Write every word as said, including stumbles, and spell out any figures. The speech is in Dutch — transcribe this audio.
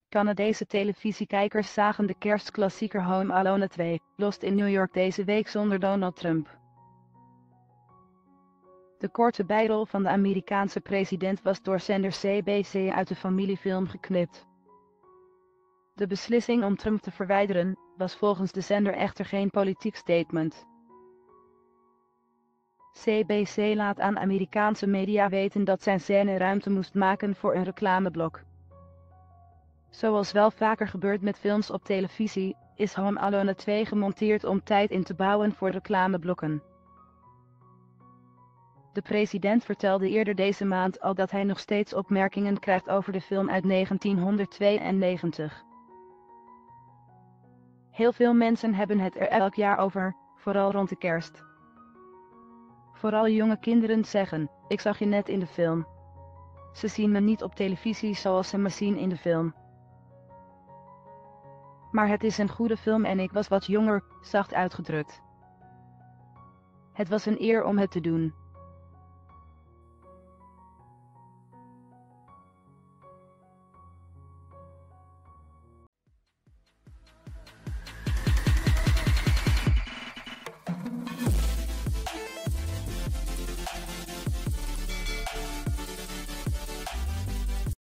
Canadese televisiekijkers zagen de kerstklassieker Home Alone twee, lost in New York deze week zonder Donald Trump. De korte bijrol van de Amerikaanse president was door zender C B C uit de familiefilm geknipt. De beslissing om Trump te verwijderen, was volgens de zender echter geen politiek statement. C B C laat aan Amerikaanse media weten dat zijn scène ruimte moest maken voor een reclameblok. Zoals wel vaker gebeurt met films op televisie, is Home Alone twee gemonteerd om tijd in te bouwen voor reclameblokken. De president vertelde eerder deze maand al dat hij nog steeds opmerkingen krijgt over de film uit negentienhonderdtweeënnegentig. Heel veel mensen hebben het er elk jaar over, vooral rond de kerst. Vooral jonge kinderen zeggen, ik zag je net in de film. Ze zien me niet op televisie zoals ze me zien in de film. Maar het is een goede film en ik was wat jonger, zacht uitgedrukt. Het was een eer om het te doen.